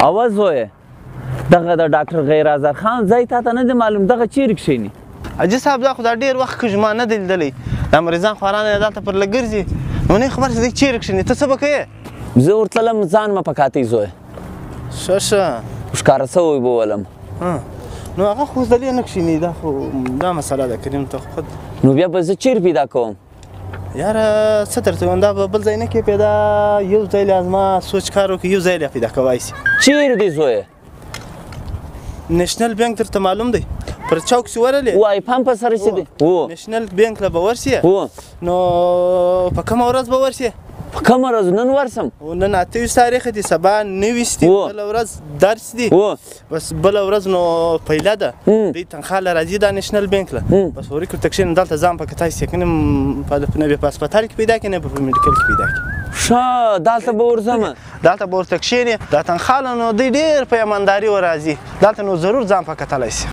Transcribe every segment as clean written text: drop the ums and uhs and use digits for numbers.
اوا زویه دغه د ډاکټر غیر آزاد خان ځای تا ته نه دی معلوم دغه چیرې کښېني حاجي صاحب دا خو دا ډېر وخت کېږي ما نه دی لیدلی دا مریضان خواران یې دلته پر لږ ګرځي نو نه خبر چې دی چیرې کښېني ته څه به کوې زه ورتلم ځان مه په کاتۍ زویه ښه ښه ښکاره سوی به ولم نو هغه خو زدلې نه کښېني دا خو دا مسله ده کریم ته خود نو بیا به زه چیرې پیدا کوم یاره څه درته وایم دا به بل ځای نه کې پیدا یو ځای له زما سوچ کار وکړي یو ځای له پیدا کولی شي چیرې دی زویه نیشنل بانک درته معلوم دی پر چوک چې ورغلې وای پمپ په سره چې دی هو نیشنل بانک له به ورسې هو نو په کومه ورځ به ورسې په کومه ورځ نن ورسم نن 28 تاریخ دی سبا 29 دی بله ورځ درس دی بس بله ورځ نو پیله ده دوی تنخوا له راځي دا نیشنل بانک له بس ورکړو ته کښېنم دلته ځان پکې تاسې کنم نه بیا په هسپتال کې پیدا کړي نه په میډیکل کې پیدا کړي ښه دلته به ورځم دلته به ورته کښېنې دا تنخوا له نو دوی ډېر په ایمانداري ورراځي دلته نو ضرور ځان په کتلی شي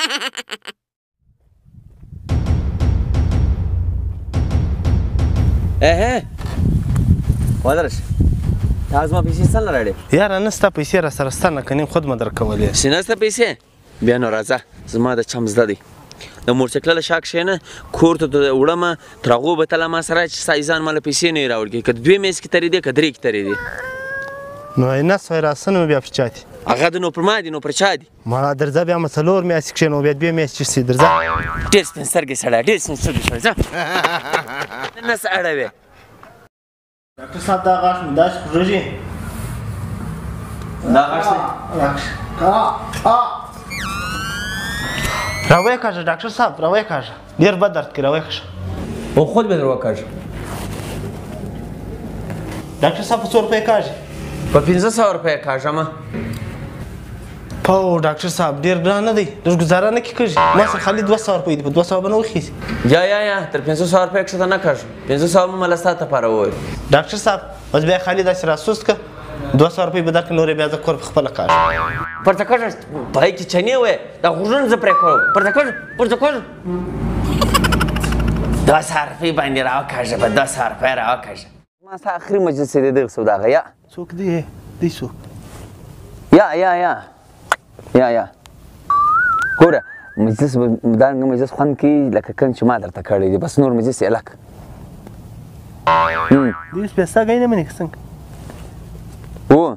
ودرش تا زما پیسې څنګه راړې یاره نه ستا پیسې را سره سته نه که نیم خود مه درکولې چې نه ستا پیسې بیا نو راځه زما د چم زده دی د موټرسایکله له شا کښېنه کور ته وړمه تر هغو به تله ما سره چې سایزان ما له پیسې نه یې راوړ کړي که 2 میاشتې کې ترې دی که 3 کې ترې دی نو نس وای راسه نو بیا پر چا دي هغه د نو پر ما دي نو پر چا دي ما درځه بیا مه 4 میاشتې کښېنو بیا 2 میاشتې شي درځه ډېر سپین سترګې سړی ډېر سپین سترګې سړی ځه نس اړوې ډاکټر صاحب دا غاښ مې داسې خوږېږي دا غاښ راویې کاږه ډاکټر صاحب راویې کاږه ډېر بد درد کوي راویې کاږه او خود به در وکاږه ډاکټر صاحب په 100 روپۍ کاږي په 1500 روپۍ کاږمه پاو ډاکټر صاحب ډېر ګران نه دی لږ ګزاره نه کېږي ما سره خالي 200 روپۍ دي په 200 به نه وخېږي یا تر 500 روپۍ کښته نه کاږم 500 مو مله ستا دپاره وویل ډاکټر صاحب اوس بیا خالي داسې راسوست که 200 روپۍ به درکړې نورې بیا زه کور په خپله کاږم پورته کړه پای کې چنې وې دا غوږونه زه پرې کوم پورته کړه 200 روپۍ باندې راوکاږه په 200 روپۍ راوکاږه ما ستا آخري مجلس دی دغه سوداګه یا څوک دی دی څوک یا ګوره مجلس دارنګه مجلس خوند کوي لکه کوم چې ما درته کړی دی بس نور مجلس یې لک دی اوس بیا ستا ګی نه منې که څنګه هو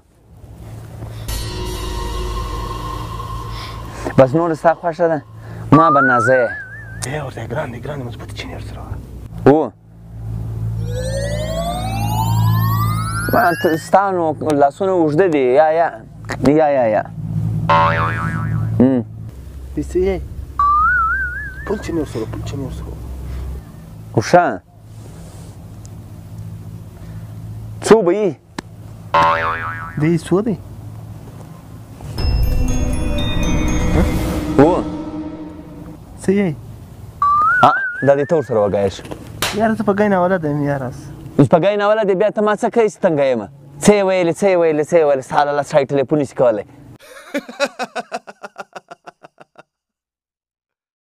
بس نور ستا خوښه ده ما به نازه یې ورته ګران دی مضبوطې چینې ورسره هو ستا نو لاسونه اوږده دي یا دی څه یې پل چینې ورسره وښه څو به یي دی څو دی هو څه یې دا دې ته ورسره وګایه شو یاره زه په ګی ناولده یم یاره اوس په ګی ناوله دی بیا ته ما څه کوې چې تنګه یم څه یې ویلې ستا له لاس ټایټ ټلیفون نشي کولی